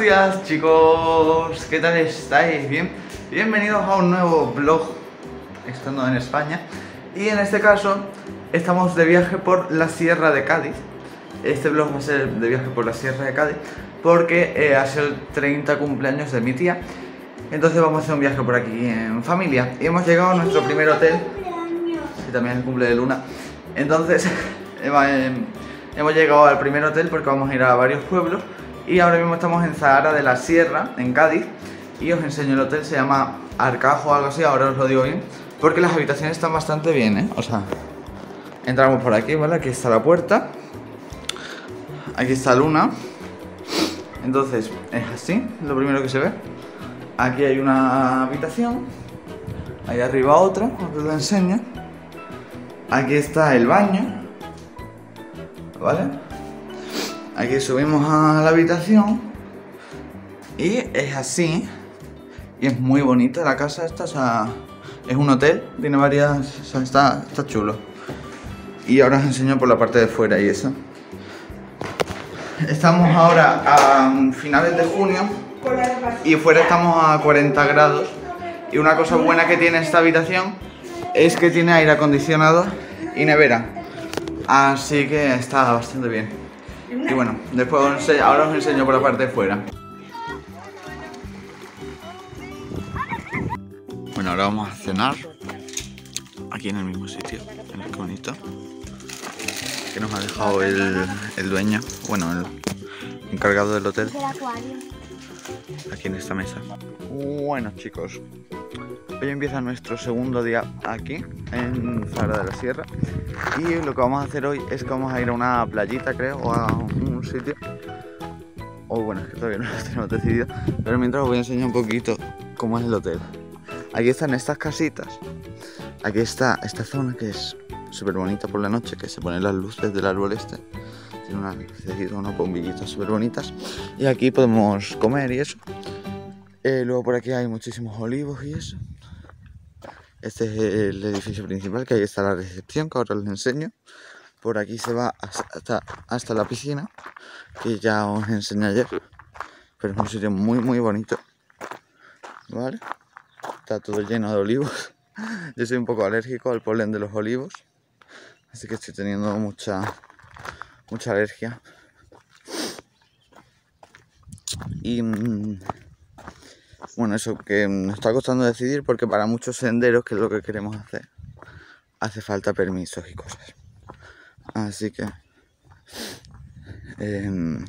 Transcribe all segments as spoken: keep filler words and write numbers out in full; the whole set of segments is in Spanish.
días, chicos, ¿qué tal estáis? ¿Bien? Bienvenidos a un nuevo vlog estando en España. Y en este caso estamos de viaje por la Sierra de Cádiz. Este vlog va a ser de viaje por la Sierra de Cádiz porque eh, ha sido el treinta cumpleaños de mi tía. Entonces vamos a hacer un viaje por aquí en familia. Y hemos llegado a nuestro primer hotel. Y también es el cumple de Luna. Entonces hemos llegado al primer hotel porque vamos a ir a varios pueblos. Y ahora mismo estamos en Zahara de la Sierra, en Cádiz. Y os enseño el hotel, se llama Arcajo o algo así, ahora os lo digo bien. Porque las habitaciones están bastante bien, ¿eh? O sea, entramos por aquí, ¿vale? Aquí está la puerta. Aquí está Luna. Entonces, es así, lo primero que se ve. Aquí hay una habitación. Ahí arriba otra, os lo enseño. Aquí está el baño, ¿vale? Aquí subimos a la habitación. Y es así. Y es muy bonita la casa esta, o sea, es un hotel, tiene varias, o sea, está, está chulo. Y ahora os enseño por la parte de fuera y eso. Estamos ahora a finales de junio y fuera estamos a cuarenta grados. Y una cosa buena que tiene esta habitación es que tiene aire acondicionado y nevera. Así que está bastante bien. Y bueno, después os enseño, ahora os enseño por la parte de fuera. Bueno, ahora vamos a cenar aquí en el mismo sitio. Qué bonito. Que nos ha dejado el, el dueño, bueno, el encargado del hotel, aquí en esta mesa. Bueno, chicos, hoy empieza nuestro segundo día aquí en Zahara de la Sierra. Y lo que vamos a hacer hoy es que vamos a ir a una playita, creo, o a un sitio. O bueno, es que todavía no lo tenemos decidido. Pero mientras os voy a enseñar un poquito cómo es el hotel. Aquí están estas casitas. Aquí está esta zona que es súper bonita por la noche, que se ponen las luces del árbol este. Tiene unas lucecitas, unas bombillitas súper bonitas. Y aquí podemos comer y eso. Eh, luego por aquí hay muchísimos olivos y eso. Este es el edificio principal, que ahí está la recepción, que ahora les enseño. Por aquí se va hasta, hasta la piscina, que ya os enseñé ayer. Pero es un sitio muy muy bonito, ¿vale? Está todo lleno de olivos. Yo soy un poco alérgico al polen de los olivos, así que estoy teniendo mucha, mucha alergia. Y bueno, eso que nos está costando decidir porque para muchos senderos, que es lo que queremos hacer, hace falta permisos y cosas. Así que eh,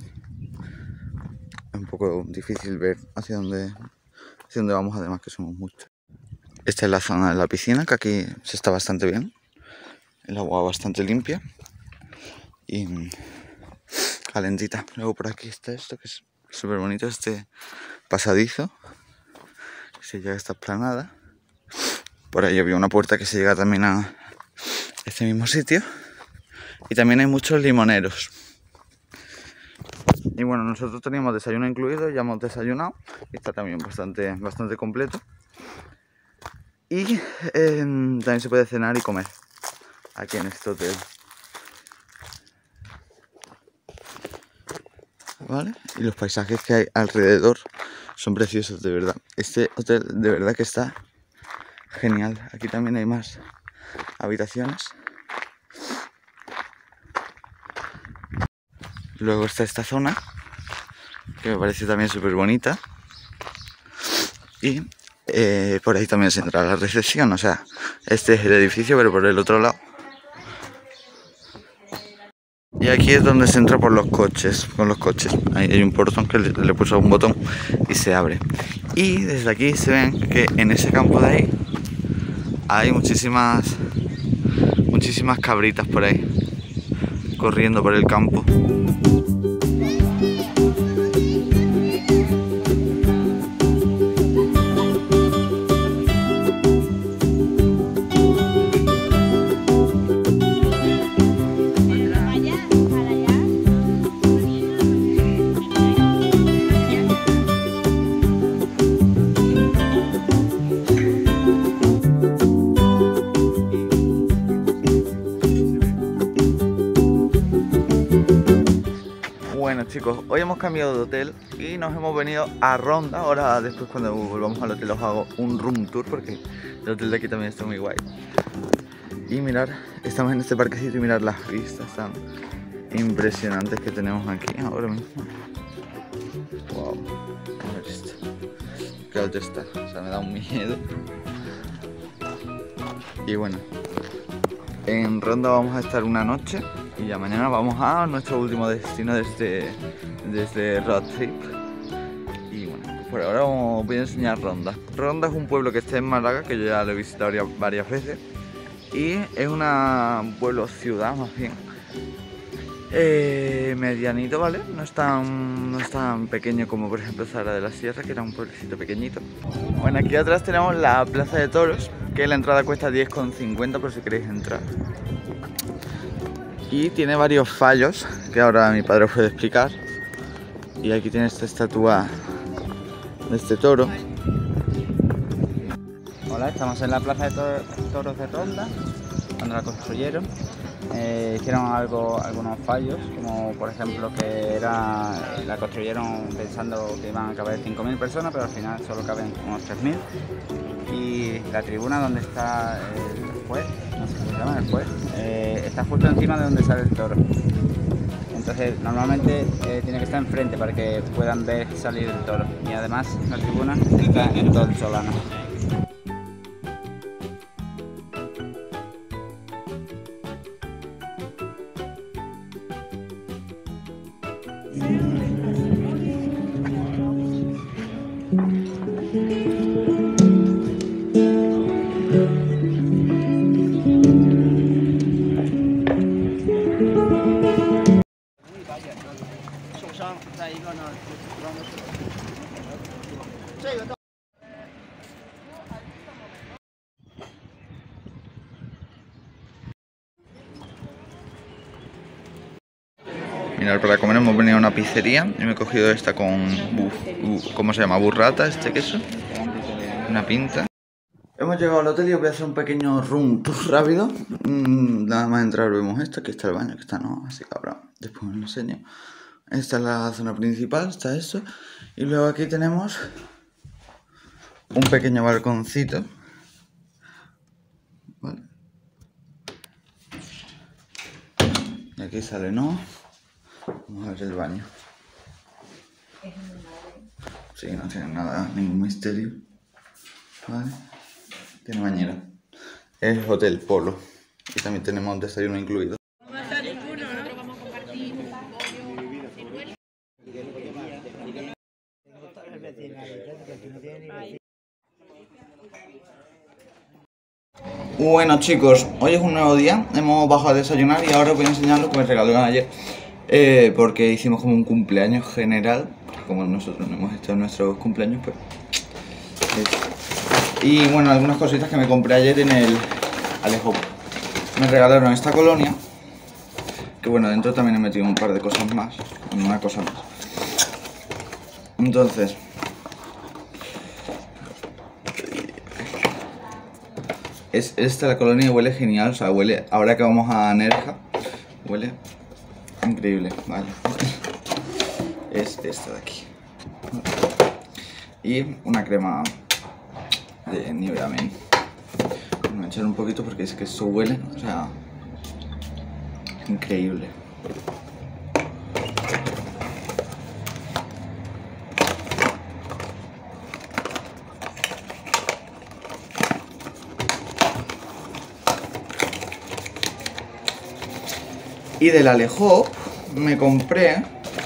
es un poco difícil ver hacia dónde, hacia dónde vamos, además que somos muchos. Esta es la zona de la piscina, que aquí se está bastante bien. El agua bastante limpia y calentita. Luego por aquí está esto, que es súper bonito, este pasadizo. Se llega a esta explanada. Por ahí había una puerta que se llega también a este mismo sitio. Y también hay muchos limoneros. Y bueno, nosotros teníamos desayuno incluido, ya hemos desayunado. Y está también bastante, bastante completo. Y eh, también se puede cenar y comer aquí en este hotel. ¿Vale? Y los paisajes que hay alrededor son preciosos, de verdad. Este hotel de verdad que está genial. Aquí también hay más habitaciones. Luego está esta zona, que me parece también súper bonita. Y eh, por ahí también se entra a la recepción. O sea, este es el edificio, pero por el otro lado. Y aquí es donde se entra por los coches, con los coches. Ahí hay un portón que le, le puso un botón y se abre. Y desde aquí se ven que en ese campo de ahí hay muchísimas, muchísimas cabritas por ahí, corriendo por el campo. Bueno chicos, hoy hemos cambiado de hotel y nos hemos venido a Ronda. Ahora después cuando volvamos al hotel os hago un room tour porque el hotel de aquí también está muy guay. Y mirar, estamos en este parquecito y mirar las vistas tan impresionantes que tenemos aquí ahora mismo. Wow, a ver esto. Qué alto está, o sea me da un miedo. Y bueno, en Ronda vamos a estar una noche y ya mañana vamos a nuestro último destino desde, desde Road Trip. Y bueno, por ahora os voy a enseñar Ronda. Ronda es un pueblo que está en Málaga, que yo ya lo he visitado varias veces. Y es una pueblo ciudad más bien. Eh, medianito, ¿vale? No es, tan, no es tan pequeño como por ejemplo Zara de la Sierra, que era un pueblecito pequeñito. Bueno, aquí atrás tenemos la Plaza de Toros, que la entrada cuesta diez con cincuenta por si queréis entrar. Y tiene varios fallos que ahora mi padre os puede explicar. Y aquí tiene esta estatua de este toro. Hola, estamos en la Plaza de Toros de Ronda, cuando la construyeron. Eh, hicieron algo, algunos fallos, como por ejemplo que era, la construyeron pensando que iban a caber cinco mil personas, pero al final solo caben unos tres mil. Y la tribuna donde está el juez, no sé cómo se llama, el juez, eh, está justo encima de donde sale el toro. Entonces normalmente eh, tiene que estar enfrente para que puedan ver salir el toro. Y además la tribuna está en todo el solano. Mirad, para comer hemos venido a una pizzería y me he cogido esta con, buf, buf, ¿cómo se llama? Burrata, este queso, una pinta. Hemos llegado al hotel y os voy a hacer un pequeño room tour rápido. Mm, nada más entrar vemos esto, aquí está el baño, que está no, así que ahora después os lo enseño. Esta es la zona principal, está eso. Y luego aquí tenemos un pequeño balconcito. Vale. Y aquí sale no. Vamos a ver el baño. Sí, no tiene nada, ningún misterio. Vale. Tiene bañera. Es Hotel Polo. Y también tenemos desayuno incluido. Bueno chicos, hoy es un nuevo día. Hemos bajado a desayunar y ahora os voy a enseñar lo que me regalaron ayer. Eh, porque hicimos como un cumpleaños general. Como nosotros no hemos hecho nuestros cumpleaños, pues. Eh. Y bueno, algunas cositas que me compré ayer en el Alejo. Me regalaron esta colonia. Que bueno, dentro también he metido un par de cosas más. Una cosa más. Entonces. Es esta la colonia y huele genial. O sea, huele. Ahora que vamos a Nerja, huele increíble, vale. Es esta de aquí. Y una crema de Nivea Men. Voy a echar un poquito porque es que esto huele, o sea, increíble. Y del Alejo me compré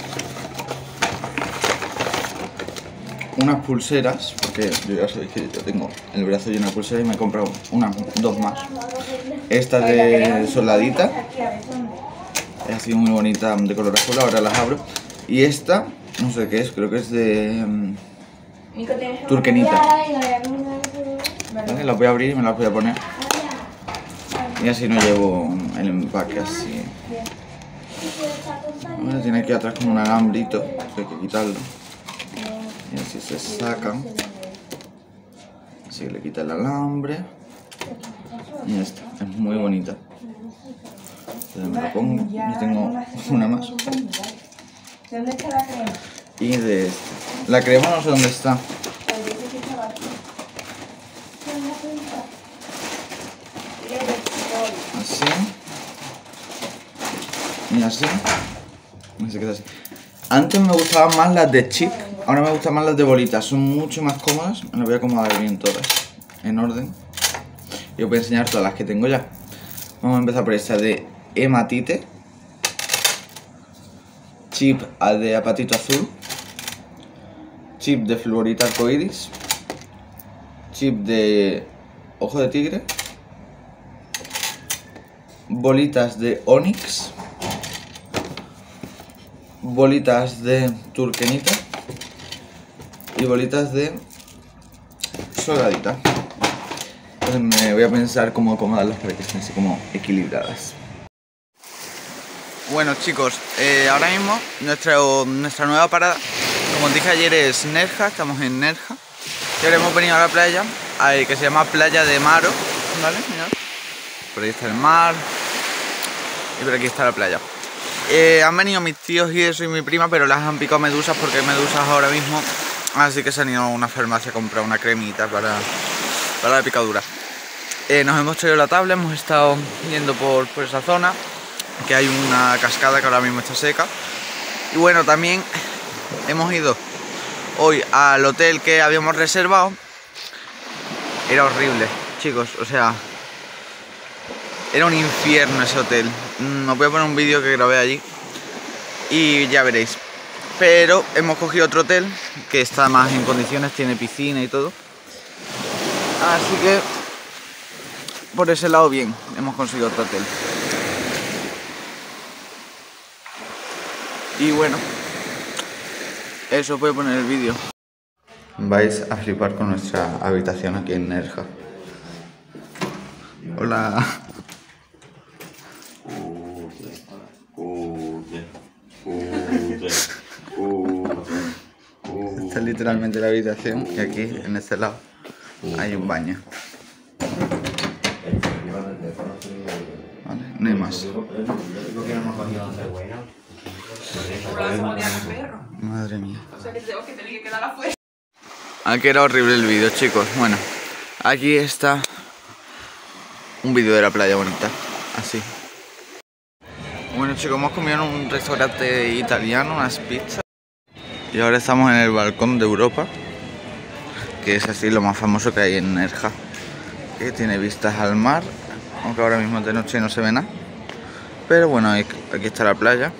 unas pulseras, porque yo ya sabéis que yo tengo el brazo lleno de pulseras y me he comprado unas, dos más. Esta de soldadita, es así muy bonita, de color azul, ahora las abro. Y esta, no sé qué es, creo que es de um, turquenita. ¿Vale? Las voy a abrir y me las voy a poner. Y así no llevo el empaque así. Bueno, tiene aquí atrás como un alambrito, que hay que quitarlo. Y así se sacan. Así que le quita el alambre. Y ya está, es muy bonita. Entonces me la pongo y tengo una más. ¿Dónde está la crema? Y de esta. La crema no sé dónde está. Pues dice que estaba aquí. ¿Dónde está? Leverpol. Así. Y así. No sé qué es así. Antes me gustaban más las de chip, ahora me gustan más las de bolitas. Son mucho más cómodas. Me las voy a acomodar bien todas, en orden. Y os voy a enseñar todas las que tengo ya. Vamos a empezar por esta de hematite. Chip de apatito azul. Chip de fluorita arcoiris. Chip de ojo de tigre. Bolitas de onix. Bolitas de turquenita. Y bolitas de soldadita. Entonces me voy a pensar cómo acomodarlas para que estén así como equilibradas. Bueno chicos, eh, ahora mismo nuestra, nuestra nueva parada, como os dije ayer, es Nerja. Estamos en Nerja. Y ahora hemos venido a la playa, ahí, que se llama Playa de Maro, ¿vale? Mirad. Por ahí está el mar y por aquí está la playa. Eh, han venido mis tíos y eso y mi prima, pero las han picado medusas porque hay medusas ahora mismo. Así que se han ido a una farmacia a comprar una cremita para, para la picadura. Eh, nos hemos traído la tabla, hemos estado yendo por, por esa zona, que hay una cascada que ahora mismo está seca. Y bueno, también hemos ido hoy al hotel que habíamos reservado. Era horrible, chicos, o sea, era un infierno ese hotel. Os voy a poner un vídeo que grabé allí y ya veréis. Pero hemos cogido otro hotel que está más en condiciones, tiene piscina y todo. Así que por ese lado bien, hemos conseguido otro hotel. Y bueno, eso, voy a poner el vídeo. Vais a flipar con nuestra habitación aquí en Nerja. Hola. Esta es literalmente la habitación y aquí, en este lado, hay un baño. Vale, no hay más. Madre mía. Aquí era horrible el vídeo, chicos. Bueno, aquí está un vídeo de la playa bonita, así. Bueno chicos, hemos comido en un restaurante italiano, unas pizzas. Y ahora estamos en el balcón de Europa, que es así lo más famoso que hay en Nerja, que tiene vistas al mar, aunque ahora mismo de noche no se ve nada. Pero bueno, aquí está la playa.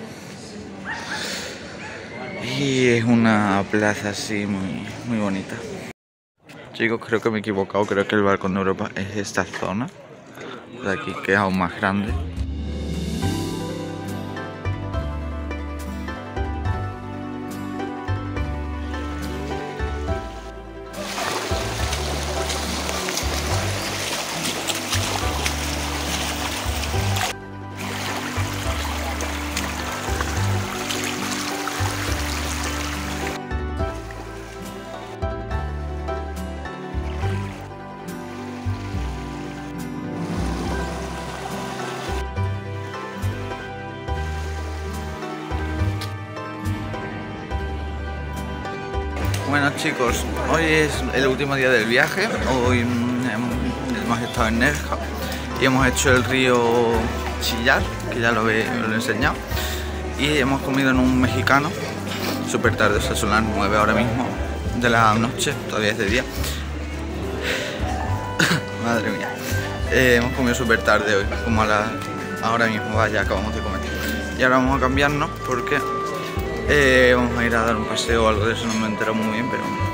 Y es una plaza así muy, muy bonita. Chicos, creo que me he equivocado, creo que el balcón de Europa es esta zona de aquí, que es aún más grande. Bueno chicos, hoy es el último día del viaje. Hoy hemos estado en Nerja y hemos hecho el río Chillar, que ya lo he, lo he enseñado. Y hemos comido en un mexicano súper tarde, o sea, son las nueve ahora mismo de la noche, todavía es de día. Madre mía, eh, hemos comido súper tarde hoy, como a la, ahora mismo, vaya, acabamos de comer. Y ahora vamos a cambiarnos porque Eh, vamos a ir a dar un paseo o algo de eso, no me he enterado muy bien, pero